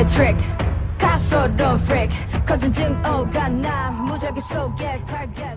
a trick 가서 don't freak 거진 증오가 나 무작위 속에 target